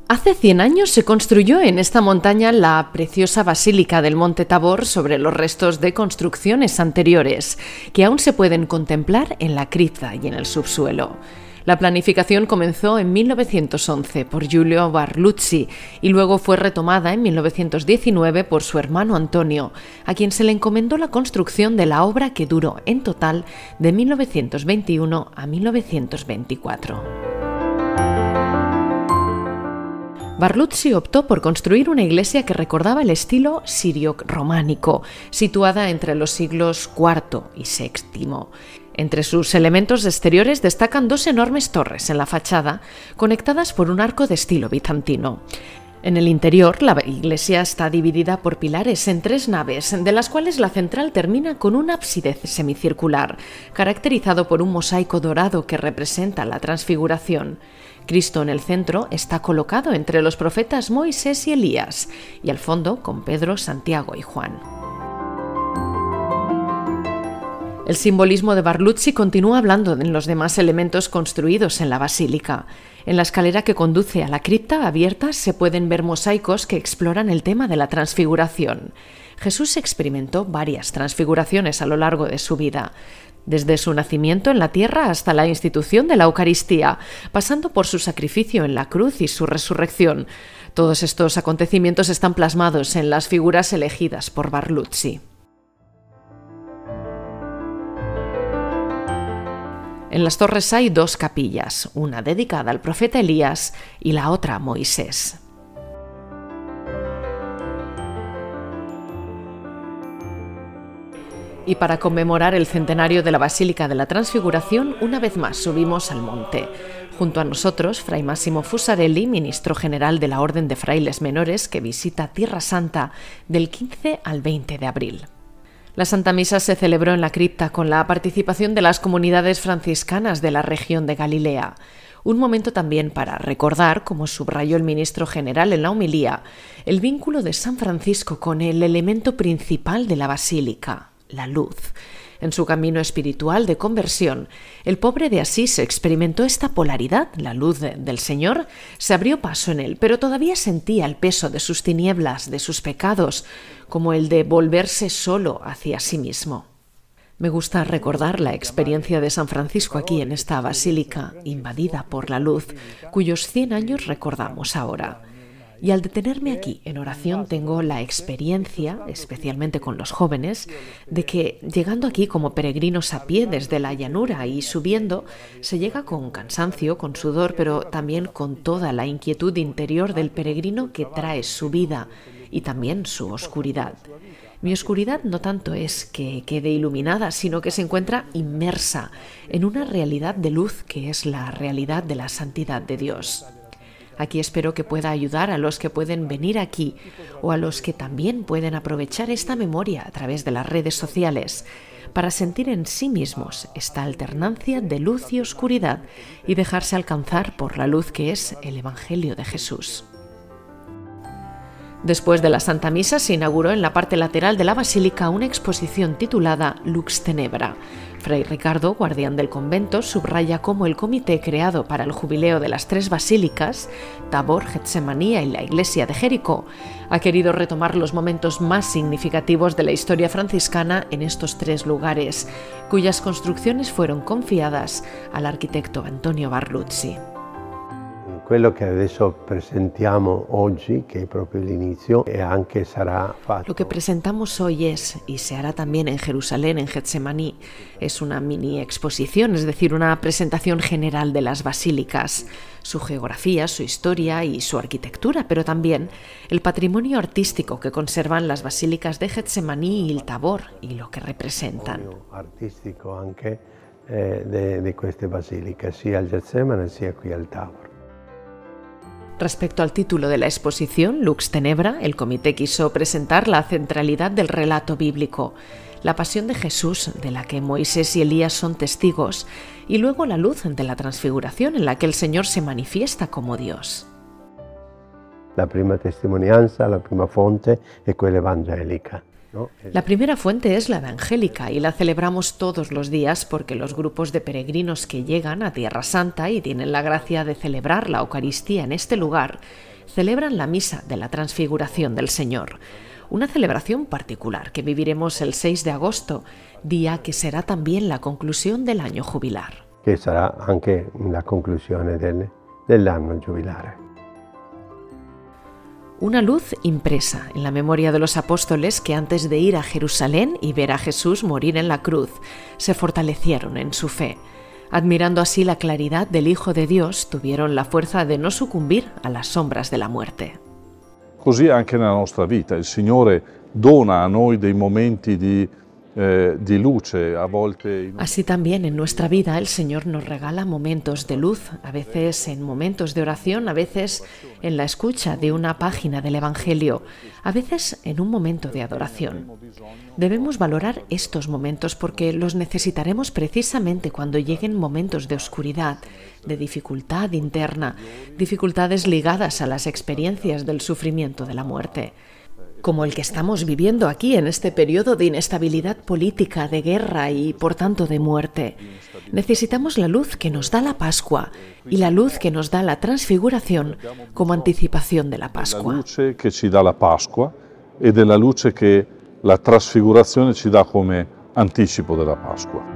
Hace 100 años se construyó en esta montaña la preciosa Basílica del Monte Tabor sobre los restos de construcciones anteriores, que aún se pueden contemplar en la cripta y en el subsuelo. La planificación comenzó en 1911 por Giulio Barluzzi y luego fue retomada en 1919 por su hermano Antonio, a quien se le encomendó la construcción de la obra que duró en total de 1921 a 1924. Barluzzi optó por construir una iglesia que recordaba el estilo sirio-románico, situada entre los siglos IV y VI. Entre sus elementos exteriores destacan dos enormes torres en la fachada, conectadas por un arco de estilo bizantino. En el interior, la iglesia está dividida por pilares en 3 naves, de las cuales la central termina con un ábside semicircular, caracterizado por un mosaico dorado que representa la transfiguración. Cristo en el centro está colocado entre los profetas Moisés y Elías, y al fondo con Pedro, Santiago y Juan. El simbolismo de Barluzzi continúa hablando en los demás elementos construidos en la basílica. En la escalera que conduce a la cripta abierta se pueden ver mosaicos que exploran el tema de la transfiguración. Jesús experimentó varias transfiguraciones a lo largo de su vida, desde su nacimiento en la tierra hasta la institución de la Eucaristía, pasando por su sacrificio en la cruz y su resurrección. Todos estos acontecimientos están plasmados en las figuras elegidas por Barluzzi. En las torres hay 2 capillas, una dedicada al profeta Elías y la otra a Moisés. Y para conmemorar el centenario de la Basílica de la Transfiguración, una vez más subimos al monte. Junto a nosotros, Fray Massimo Fusarelli, ministro general de la Orden de Frailes Menores, que visita Tierra Santa del 15 al 20 de abril. La Santa Misa se celebró en la cripta con la participación de las comunidades franciscanas de la región de Galilea. Un momento también para recordar, como subrayó el ministro general en la homilía, el vínculo de San Francisco con el elemento principal de la basílica, la luz. En su camino espiritual de conversión, el pobre de Asís experimentó esta polaridad. La luz del Señor se abrió paso en él, pero todavía sentía el peso de sus tinieblas, de sus pecados, como el de volverse solo hacia sí mismo. Me gusta recordar la experiencia de San Francisco aquí en esta basílica, invadida por la luz, cuyos 100 años recordamos ahora. Y al detenerme aquí en oración tengo la experiencia, especialmente con los jóvenes, de que llegando aquí como peregrinos a pie desde la llanura y subiendo, se llega con cansancio, con sudor, pero también con toda la inquietud interior del peregrino que trae su vida y también su oscuridad. Mi oscuridad no tanto es que quede iluminada, sino que se encuentra inmersa en una realidad de luz que es la realidad de la santidad de Dios. Aquí espero que pueda ayudar a los que pueden venir aquí o a los que también pueden aprovechar esta memoria a través de las redes sociales para sentir en sí mismos esta alternancia de luz y oscuridad y dejarse alcanzar por la luz que es el Evangelio de Jesús. Después de la Santa Misa se inauguró en la parte lateral de la basílica una exposición titulada Lux Tenebra. Fray Ricardo, guardián del convento, subraya cómo el comité creado para el jubileo de las 3 basílicas, Tabor, Getsemanía y la iglesia de Jericó, ha querido retomar los momentos más significativos de la historia franciscana en estos 3 lugares, cuyas construcciones fueron confiadas al arquitecto Antonio Barluzzi. Quello che adesso presentiamo oggi, che è proprio l'inizio, e anche sarà fatto. Lo que presentamos hoy es, y se hará también en Jerusalén, en Getsemaní, es una mini exposición, es decir, una presentación general de las basílicas, su geografía, su historia y su arquitectura, pero también el patrimonio artístico que conservan las basílicas de Getsemaní y el Tabor y lo que representan. Artístico anche di queste basiliche, sia al Getsemani sia qui al Tabor. Respecto al título de la exposición, Lux Tenebra, el comité quiso presentar la centralidad del relato bíblico, la pasión de Jesús, de la que Moisés y Elías son testigos, y luego la luz de la transfiguración, en la que el Señor se manifiesta como Dios. La prima testimonianza, la prima fonte è quella evangelica. La primera fuente es la evangélica y la celebramos todos los días porque los grupos de peregrinos que llegan a Tierra Santa y tienen la gracia de celebrar la Eucaristía en este lugar celebran la Misa de la Transfiguración del Señor, una celebración particular que viviremos el 6 de agosto, día que será también la conclusión del año jubilar. Que sarà anche la conclusione dell'anno giubilare. Una luz impresa en la memoria de los apóstoles que antes de ir a Jerusalén y ver a Jesús morir en la cruz, se fortalecieron en su fe. Admirando así la claridad del Hijo de Dios, tuvieron la fuerza de no sucumbir a las sombras de la muerte. Così anche nella nostra vita, il Signore dona a noi dei momenti di luce, a volte. Así también en nuestra vida el Señor nos regala momentos de luz, a veces en momentos de oración, a veces en la escucha de una página del Evangelio, a veces en un momento de adoración. Debemos valorar estos momentos porque los necesitaremos precisamente cuando lleguen momentos de oscuridad, de dificultad interna, dificultades ligadas a las experiencias del sufrimiento de la muerte, como el que estamos viviendo aquí en este periodo de inestabilidad política, de guerra y, por tanto, de muerte. Necesitamos la luz que nos da la Pascua y la luz que nos da la Transfiguración como anticipación de la Pascua. La luce che ci dà la Pasqua e della luce che la Trasfigurazione ci dà come anticipo della Pasqua.